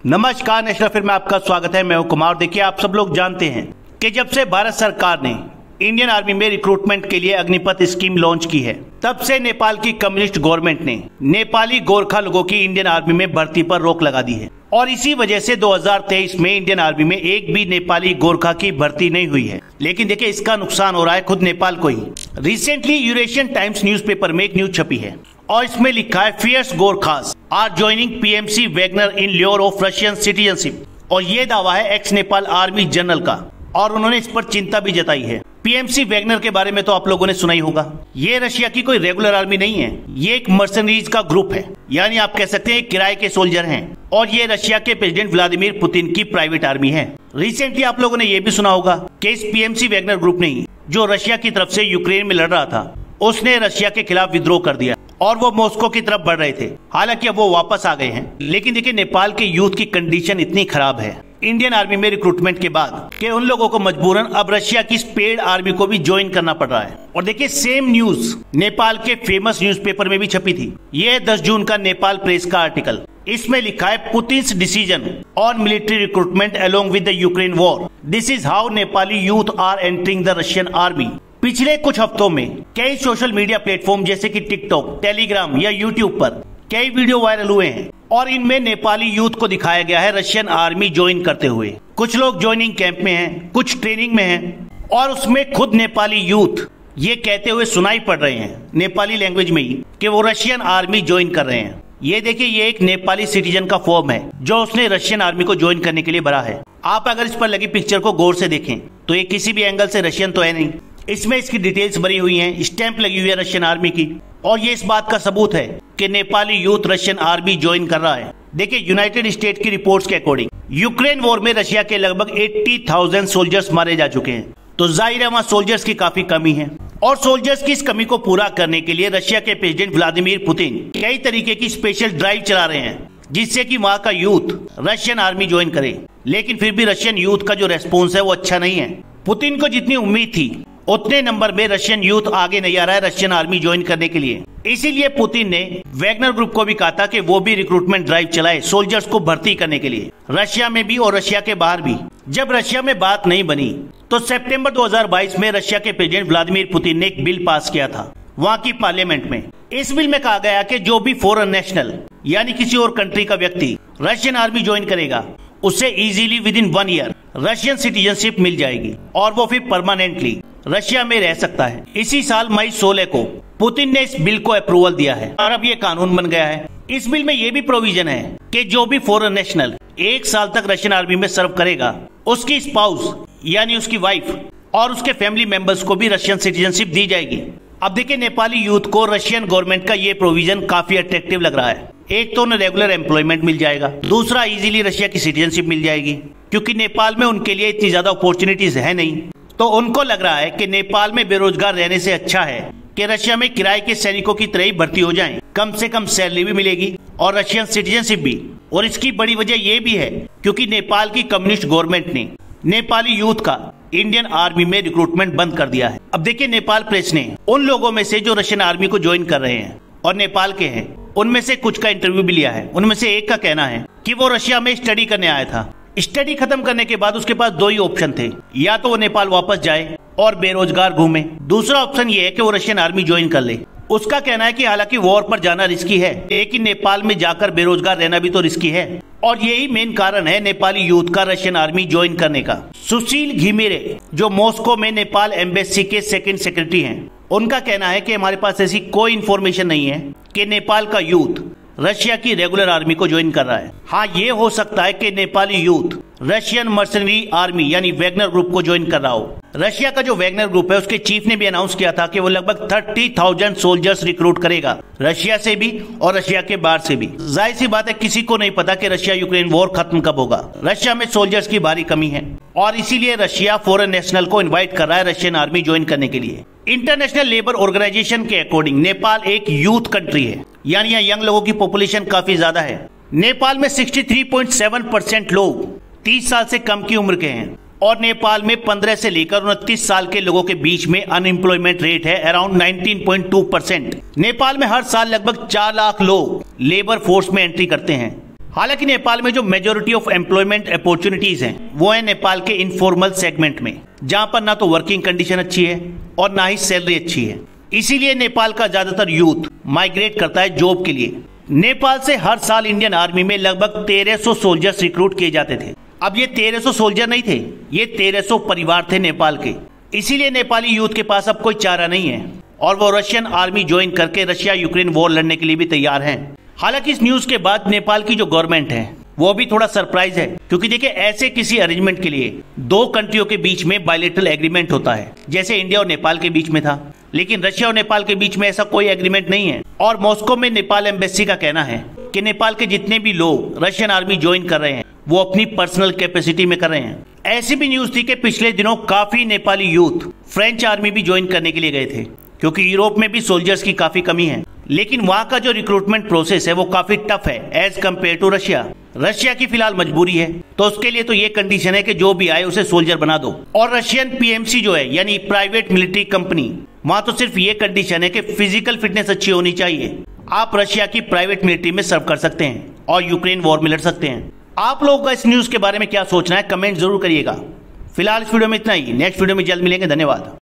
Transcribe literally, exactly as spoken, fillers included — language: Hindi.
नमस्कार, नेशनल फिल्म में आपका स्वागत है। मैं हूं कुमार। देखिए, आप सब लोग जानते हैं कि जब से भारत सरकार ने इंडियन आर्मी में रिक्रूटमेंट के लिए अग्निपथ स्कीम लॉन्च की है, तब से नेपाल की कम्युनिस्ट गवर्नमेंट ने नेपाली गोरखा लोगों की इंडियन आर्मी में भर्ती पर रोक लगा दी है और इसी वजह से दो हज़ार तेईस में इंडियन आर्मी में एक भी नेपाली गोरखा की भर्ती नहीं हुई है। लेकिन देखिए, इसका नुकसान हो रहा है खुद नेपाल को ही। रिसेंटली यूरेशियन टाइम्स न्यूज़पेपर में एक न्यूज छपी है और इसमें लिखा है, fierce Gorkhas are joining PMC Wagner in lure of Russian citizenship. और ये दावा है एक्स नेपाल आर्मी जनरल का और उन्होंने इस पर चिंता भी जताई है। पीएमसी वैगनर के बारे में तो आप लोगों ने सुना ही होगा। ये रशिया की कोई रेगुलर आर्मी नहीं है, ये एक मर्सनरीज का ग्रुप है, यानी आप कह सकते हैं किराए के सोल्जर हैं। और ये रशिया के प्रेसिडेंट व्लादिमीर पुतिन की प्राइवेट आर्मी है। रिसेंटली आप लोगों ने ये भी सुना होगा कि इस पीएमसी वैगनर ग्रुप ने जो रशिया की तरफ से यूक्रेन में लड़ रहा था, उसने रशिया के खिलाफ विद्रोह कर दिया और वो मॉस्को की तरफ बढ़ रहे थे। हालांकि अब वो वापस आ गए हैं। लेकिन देखिए, नेपाल के यूथ की कंडीशन इतनी खराब है इंडियन आर्मी में रिक्रूटमेंट के बाद कि उन लोगों को मजबूरन अब रशिया की स्पेड आर्मी को भी ज्वाइन करना पड़ रहा है। और देखिए, सेम न्यूज नेपाल के फेमस न्यूज़पेपर में भी छपी थी। ये दस जून का नेपाल प्रेस का आर्टिकल। इसमें लिखा है, Putin's decision on military recruitment along with the Ukraine war, this is how Nepali youth are entering the Russian army. पिछले कुछ हफ्तों में कई सोशल मीडिया प्लेटफॉर्म जैसे कि टिकटॉक, टेलीग्राम या यूट्यूब पर कई वीडियो वायरल हुए हैं और इनमें नेपाली यूथ को दिखाया गया है रशियन आर्मी ज्वाइन करते हुए। कुछ लोग ज्वाइनिंग कैंप में हैं, कुछ ट्रेनिंग में हैं और उसमें खुद नेपाली यूथ ये कहते हुए सुनाई पड़ रहे हैं नेपाली लैंग्वेज में ही कि वो रशियन आर्मी ज्वाइन कर रहे हैं। ये देखिए, ये एक नेपाली सिटीजन का फॉर्म है जो उसने रशियन आर्मी को ज्वाइन करने के लिए भरा है। आप अगर इस पर लगी पिक्चर को गौर से देखें तो ये किसी भी एंगल से रशियन तो है नहीं। इसमें इसकी डिटेल्स भरी हुई हैं, स्टैंप लगी हुई है रशियन आर्मी की और ये इस बात का सबूत है कि Nepali youth Russian army join कर रहा है। देखिए, यूनाइटेड स्टेट की रिपोर्ट्स के अकॉर्डिंग यूक्रेन वॉर में रशिया के लगभग अस्सी हज़ार सोल्जर्स मारे जा चुके हैं। तो जाहिर है वहाँ सोल्जर्स की काफी कमी है और सोल्जर्स की इस कमी को पूरा करने के लिए रशिया के प्रेसिडेंट व्लादिमीर पुतिन कई तरीके की स्पेशल ड्राइव चला रहे हैं जिससे कि वहाँ का यूथ रशियन आर्मी ज्वाइन करे। लेकिन फिर भी रशियन यूथ का जो रेस्पॉन्स है वो अच्छा नहीं है। पुतिन को जितनी उम्मीद थी उतने नंबर में रशियन यूथ आगे नहीं आ रहा है रशियन आर्मी ज्वाइन करने के लिए। इसीलिए पुतिन ने वैगनर ग्रुप को भी कहा था कि वो भी रिक्रूटमेंट ड्राइव चलाए सोल्जर्स को भर्ती करने के लिए, रशिया में भी और रशिया के बाहर भी। जब रशिया में बात नहीं बनी तो सितंबर दो हज़ार बाईस में रशिया के प्रेसिडेंट व्लादिमीर पुतिन ने एक बिल पास किया था वहाँ की पार्लियामेंट में। इस बिल में कहा गया कि जो भी फॉरेन नेशनल यानी किसी और कंट्री का व्यक्ति रशियन आर्मी ज्वाइन करेगा उसे easily within one year Russian citizenship मिल जाएगी और वो फिर परमानेंटली रशिया में रह सकता है। इसी साल मई सोलह को पुतिन ने इस बिल को अप्रूवल दिया है और अब ये कानून बन गया है। इस बिल में ये भी प्रोविजन है कि जो भी फॉरेन नेशनल एक साल तक रशियन आर्मी में सर्व करेगा उसकी स्पाउस यानी उसकी वाइफ और उसके फैमिली मेंबर्स को भी रशियन सिटीजनशिप दी जाएगी। अब देखिए, नेपाली यूथ को रशियन गवर्नमेंट का ये प्रोविजन काफी अट्रैक्टिव लग रहा है। एक तो उन्हें रेगुलर एम्प्लॉयमेंट मिल जाएगा, दूसरा इजीली रशिया की सिटीजनशिप मिल जाएगी क्योंकि नेपाल में उनके लिए इतनी ज्यादा अपॉर्चुनिटीज है नहीं। तो उनको लग रहा है कि नेपाल में बेरोजगार रहने से अच्छा है कि रशिया में किराए के सैनिकों की तरह ही भर्ती हो जाएं। कम से कम सैलरी भी मिलेगी और रशियन सिटीजनशिप भी। और इसकी बड़ी वजह यह भी है क्योंकि नेपाल की कम्युनिस्ट गवर्नमेंट ने नेपाली यूथ का इंडियन आर्मी में रिक्रूटमेंट बंद कर दिया है। अब देखिए, नेपाल प्रेस ने उन लोगों में से जो रशियन आर्मी को ज्वाइन कर रहे हैं और नेपाल के हैं उनमें से कुछ का इंटरव्यू भी लिया है। उनमें से एक का कहना है कि वो रशिया में स्टडी करने आया था। स्टडी खत्म करने के बाद उसके पास दो ही ऑप्शन थे, या तो वो नेपाल वापस जाए और बेरोजगार घूमे, दूसरा ऑप्शन ये है कि वो रशियन आर्मी ज्वाइन कर ले। उसका कहना है कि हालांकि वॉर पर जाना रिस्की है लेकिन नेपाल में जाकर बेरोजगार रहना भी तो रिस्की है और यही मेन कारण है नेपाली यूथ का रशियन आर्मी ज्वाइन करने का। सुशील घिमिरे जो मॉस्को में नेपाल एम्बेसी के सेकंड सेक्रेटरी हैं, उनका कहना है कि हमारे पास ऐसी कोई इन्फॉर्मेशन नहीं है कि नेपाल का यूथ रशिया की रेगुलर आर्मी को ज्वाइन कर रहा है। हाँ, ये हो सकता है कि Nepali youth Russian mercenary army यानी वैगनर ग्रुप को ज्वाइन कर रहा हो। रशिया का जो वैगनर ग्रुप है उसके चीफ ने भी अनाउंस किया था कि वो लगभग तीस हज़ार सोल्जर्स रिक्रूट करेगा, रशिया से भी और रशिया के बाहर से भी। जाहिर सी बात है, किसी को नहीं पता कि रशिया यूक्रेन वॉर खत्म कब होगा। रशिया में सोल्जर्स की भारी कमी है और इसीलिए रशिया फॉरेन नेशनल को इन्वाइट कर रहा है रशियन आर्मी ज्वाइन करने के लिए। इंटरनेशनल लेबर ऑर्गेनाइजेशन के अकॉर्डिंग नेपाल एक यूथ कंट्री है, यानी यहाँ यंग लोगों की पॉपुलेशन काफी ज्यादा है। नेपाल में तिरसठ पॉइंट सात परसेंट लोग तीस साल से कम की उम्र के हैं और नेपाल में पंद्रह से लेकर उनतीस साल के लोगों के बीच में अनएम्प्लॉयमेंट रेट है अराउंड उन्नीस पॉइंट दो परसेंट। नेपाल में हर साल लगभग चार लाख लोग लेबर फोर्स में एंट्री करते हैं। हालांकि नेपाल में जो मेजोरिटी ऑफ एम्प्लॉयमेंट अपॉर्चुनिटीज हैं वो है नेपाल के इनफॉर्मल सेगमेंट में, जहां पर ना तो वर्किंग कंडीशन अच्छी है और ना ही सैलरी अच्छी है। इसीलिए नेपाल का ज्यादातर यूथ माइग्रेट करता है जॉब के लिए। नेपाल से हर साल इंडियन आर्मी में लगभग तेरह सौ सोल्जर्स रिक्रूट किए जाते थे। अब ये तेरह सौ सोल्जर नहीं थे, ये तेरह सौ परिवार थे नेपाल के। इसीलिए नेपाली यूथ के पास अब कोई चारा नहीं है और वो रशियन आर्मी ज्वाइन करके रशिया यूक्रेन वॉर लड़ने के लिए भी तैयार हैं। हालांकि इस न्यूज के बाद नेपाल की जो गवर्नमेंट है वो भी थोड़ा सरप्राइज है, क्योंकि देखिए ऐसे किसी अरेंजमेंट के लिए दो कंट्रियों के बीच में बायलैटरल एग्रीमेंट होता है, जैसे इंडिया और नेपाल के बीच में था। लेकिन रशिया और नेपाल के बीच में ऐसा कोई एग्रीमेंट नहीं है और मॉस्को में नेपाल एम्बेसी का कहना है कि नेपाल के जितने भी लोग रशियन आर्मी ज्वाइन कर रहे हैं वो अपनी पर्सनल कैपेसिटी में कर रहे हैं। ऐसी भी न्यूज थी कि पिछले दिनों काफी नेपाली यूथ फ्रेंच आर्मी भी ज्वाइन करने के लिए गए थे, क्योंकि यूरोप में भी सोल्जर्स की काफी कमी है। लेकिन वहाँ का जो रिक्रूटमेंट प्रोसेस है वो काफी टफ है as compare to Russia. Russia की फिलहाल मजबूरी है, तो उसके लिए तो ये कंडीशन है कि जो भी आए उसे सोल्जर बना दो। और रशियन पीएमसी जो है यानी प्राइवेट मिलिट्री कंपनी, वहाँ तो सिर्फ ये कंडीशन है कि फिजिकल फिटनेस अच्छी होनी चाहिए। आप रशिया की प्राइवेट मिलिट्री में सर्व कर सकते हैं और यूक्रेन वॉर में लड़ सकते हैं। आप लोगों का इस न्यूज के बारे में क्या सोचना है, कमेंट जरूर करिएगा। फिलहाल इस वीडियो में इतना ही, नेक्स्ट वीडियो में जल्द मिलेंगे। धन्यवाद।